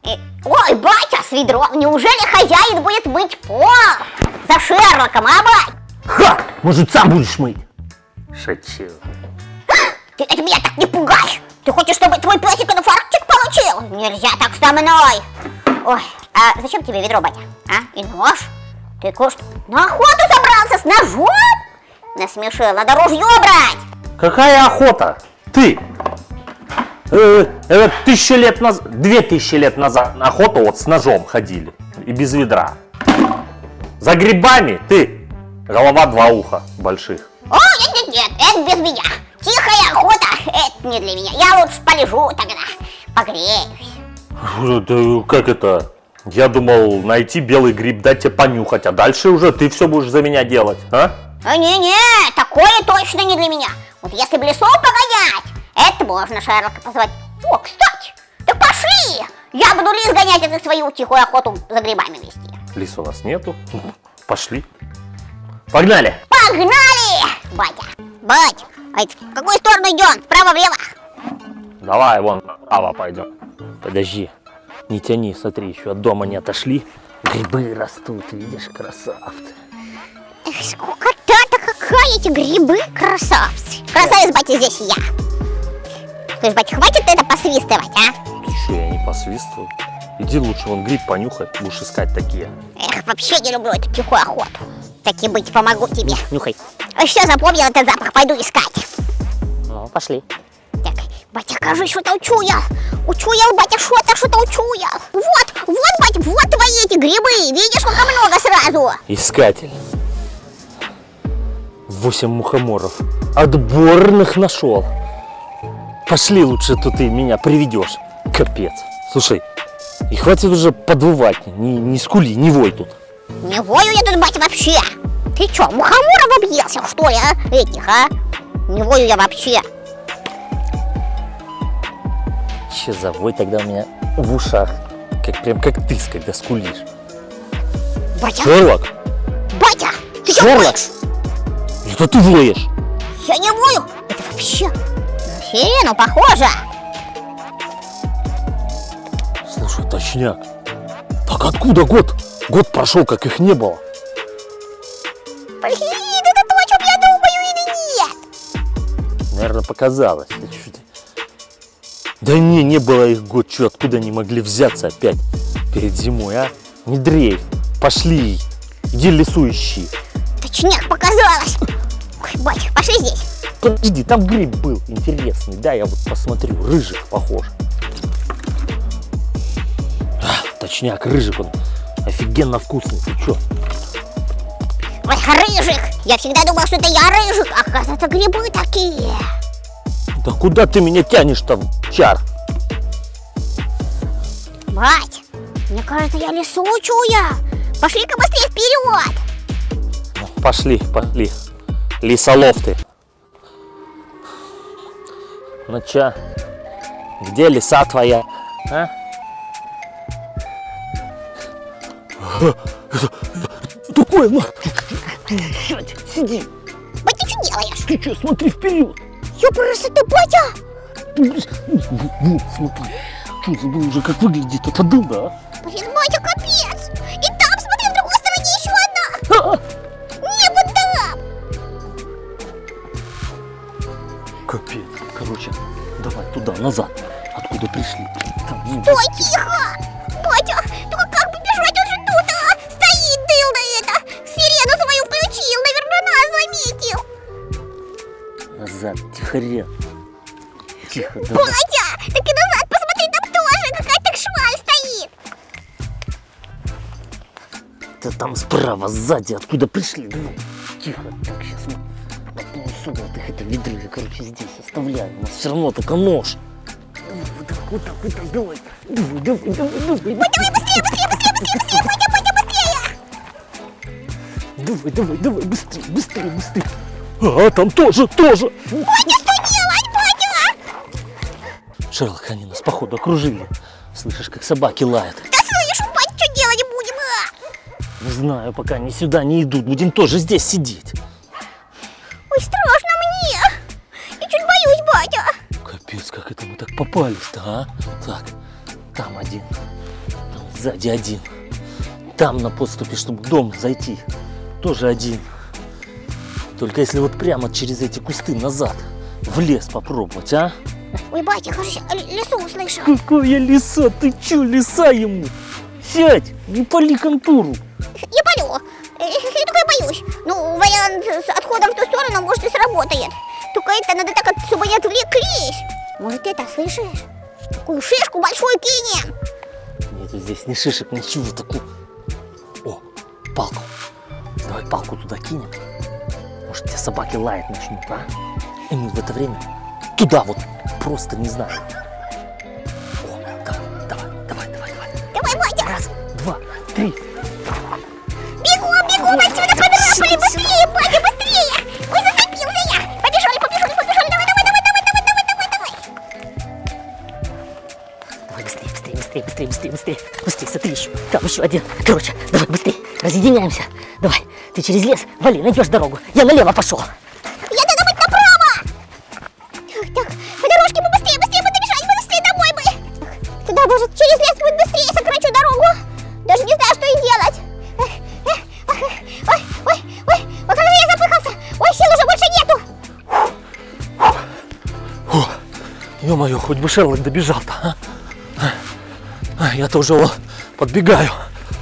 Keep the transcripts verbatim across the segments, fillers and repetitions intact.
Ой, батя, с ведром. Неужели хозяин будет мыть пол за Шерлоком, а, бать? Ха! Может, сам будешь мыть? Шучу. Ты, ты меня так не пугай. Ты хочешь, чтобы твой песик инфарктик получил? Нельзя так со мной. Ой, а зачем тебе ведро, батя? А? И нож? Ты куш... на охоту собрался с ножом? Насмешил, надо ружье брать. Какая охота? Ты! Э, э, тысячу лет назад, две тысячи лет назад на охоту вот с ножом ходили и без ведра. За грибами ты, голова два уха больших. О, нет, нет, нет, это без меня. Тихая охота, это не для меня. Я лучше полежу тогда, погреюсь. Да, как это? Я думал найти белый гриб, дать тебе понюхать, а дальше уже ты все будешь за меня делать, а? А не-не, такое точно не для меня. Вот если в лесу погонять, это можно Шерлока позвать. О, кстати, так пошли! Я буду лис гонять, а ты свою тихую охоту за грибами вести. Лис у нас нету. Пошли. Погнали! Погнали! Батя, бать, а это в какую сторону идем? Вправо-влево? Давай, вон, направо пойдем. Подожди, не тяни, смотри, еще от дома не отошли. Грибы растут, видишь, красавцы. Эх, скукота-то какая, эти грибы, красавцы. Красавец, батя, здесь я. Слышь, батя, хватит это посвистывать, а? Ты что, я не посвистываю? Иди лучше вон гриб понюхай, будешь искать такие. Эх, вообще не люблю эту тихую охоту. Так и быть, помогу тебе. Нюхай. Все, запомнил этот запах, пойду искать. Ну, пошли. Так, батя, кажется, что-то учуял. Учуял, батя, что-то, что-то учуял. Вот, вот, батя, вот твои эти грибы. Видишь, сколько много сразу. Искатель. Восемь мухоморов. Отборных нашел. Пошли лучше, тут ты меня приведешь. Капец. Слушай, и хватит уже подвывать. Не, не скули, не вой тут. Не вою я тут, батя, вообще. Ты что, мухоморов объелся, что ли, а? Этих, а? Не вою я вообще. Че за вой тогда у меня в ушах? Как, прям как ты, когда скулишь. Батя? Шерлок? Батя, ты что Шерлок? воешь? Это ты воешь. Я не вою. Это вообще на сирену похоже. Слушай, точняк. Так откуда год? Год прошел, как их не было. Блин, это то, о чем я думаю, или нет? Наверное, показалось. Да не, не было их год. Че, откуда они могли взяться опять перед зимой, а? Не дрейф. Пошли. Иди лесу ищи. Точняк, показалось. Ой, батя, пошли здесь. Подожди, там гриб был интересный. Да, я вот посмотрю. Рыжик похож. А, точняк, рыжик он. Офигенно вкусный. Ты че? Ой, рыжик! Я всегда думал, что это я рыжик, а оказывается, грибы такие. Да куда ты меня тянешь-то, чар? Бать, мне кажется, я лесу учуя. Пошли-ка быстрее вперед. Ну, пошли, пошли. Лесолов ты. Ну чё, где лиса твоя, а? Такое, на! Сиди! Бать, ты что делаешь? Ты что, смотри вперед! Ёпрст ты, батя! Вот, смотри, что забыл уже, как выглядит эта дыра, а? Блин, батя, капец! И там, смотри, в другой стороне еще одна! А! Небо там! Капец, короче, давай туда, назад, откуда пришли. Там, ну, Стой, тихо! Батя, только как побежать, он же тут, а? Стоит дылда это! Сирену свою включил, наверное, нас заметил! назад, тихоря. Тихо, давай. Батя, так и назад посмотри, там тоже какая-то шваль стоит! Да там справа, сзади, откуда пришли. Давай. Тихо, так, сейчас мы на полусуда вот их это ведро, короче, здесь оставляем. У нас все равно только нож. Давай, вот так, вот так, вот так, давай. Давай, давай, давай, давай. Батя, давай быстрее, быстрее, быстрее, быстрее, быстрее, Батя, Батя, быстрее! Давай, давай, давай, быстрее, быстрее, быстрее. А, там тоже, тоже. Батя, что делать, Батя? Шерлок, они нас, походу, окружили. Слышишь, как собаки лают. Да слышу, Батя, что делать будем, а? Не знаю, пока они сюда не идут, будем тоже здесь сидеть. Ой, страшно мне. Я чуть боюсь, Батя. Капец, как это мы так попались-то, а? Так, там один. Сзади один. Там на подступе, чтобы в дом зайти, тоже один. Только если вот прямо через эти кусты назад, в лес попробовать, а? Ой, батя, кажется, лесу услышал. Какая лиса? Ты чё, лиса ему? Сядь, не пали контуру. Я палю. Я только боюсь. Ну, вариант с отходом в ту сторону, может, и сработает. Только это надо так, чтобы не отвлеклись. Может, это, слышишь? Такую шишку большую кинем. Нету здесь ни шишек, ничего такого. О, палку. Давай палку туда кинем. Может, те собаки лаять начнут, а? И мы в это время туда вот просто не знаю. О, давай, давай, давай, давай, давай. Давай, батя. Раз, два, три. Бегом, бегом отсюда, подрапали, быстрее, батя, быстрее. Ой, зацепился я. Побежали, побежали, побежали. Давай, давай, давай, давай, давай, давай, давай, давай. Давай быстрее, быстрее, быстрее, быстрее, быстрее, быстрее. Быстрее, смотри еще. Там еще один. Короче, давай быстрее, разъединяемся. Давай, ты через лес, вали, найдешь дорогу. Я налево пошел. Я надо быть направо. Так, так, по дорожке побыстрее, быстрее бы добежать, быстрее домой бы. Туда, может, через лес будет быстрее, сокращу дорогу. Даже не знаю, что и делать. Ой, ой, ой, ой, ой, как же я запыхался. Ой, сил уже больше нету. Ё-моё, хоть бы Шерлок добежал-то, а? А, я-то уже о, подбегаю.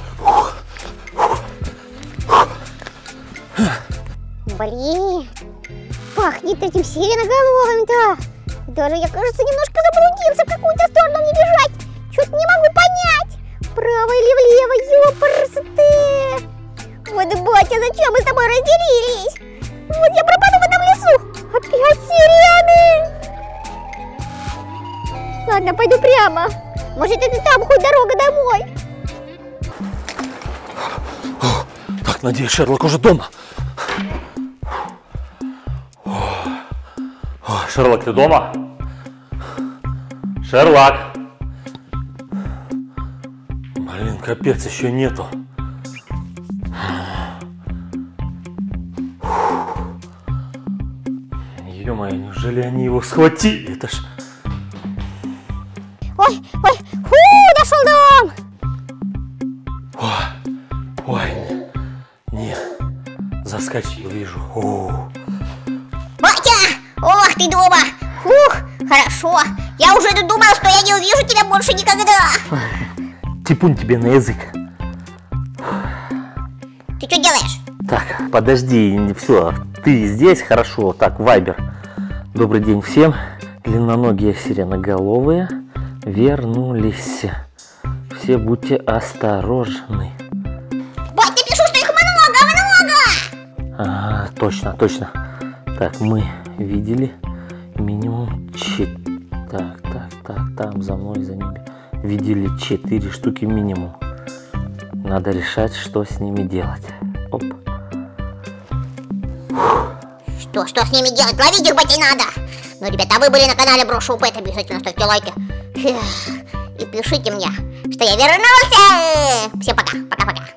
Блин, пахнет этим сиреноголовым-то. Даже я, кажется, немножко заблудился, в какую-то сторону мне бежать. Чё-то не могу понять, вправо или влево, ёпрсты. Вот, батя, зачем мы с тобой разделились? Вот я пропаду в этом лесу. Опять сирены. Ладно, пойду прямо. Может, это там хоть дорога домой. Так, надеюсь, Шерлок уже дома. Шерлок, ты дома? Шерлок! Блин, капец, еще нету. Ё-моё, неужели они его схватили? Это ж... Ой, ой, фу, нашел дом. Ой, ой, не, заскочил, вижу. О. Батя! Ох, ты дома! Фух, хорошо. Я уже думал, что я не увижу тебя больше никогда. Типун тебе на язык. Ты что делаешь? Так, подожди, все, ты здесь, хорошо. Так, Вайбер. Добрый день всем. Длинноногие сиреноголовые вернулись. Все будьте осторожны. Бать, ты пишу, что их много, много! Ага, точно, точно. Так, мы видели минимум четыре. Так, так, так, там за мной, за ними. Видели четыре штуки минимум. Надо решать, что с ними делать. Оп. Что, что с ними делать? Ловить их, батя, надо! Ну, ребята, а вы были на канале Брошу УП, обязательно ставьте лайки. И пишите мне, что я вернулся! Всем пока, пока-пока.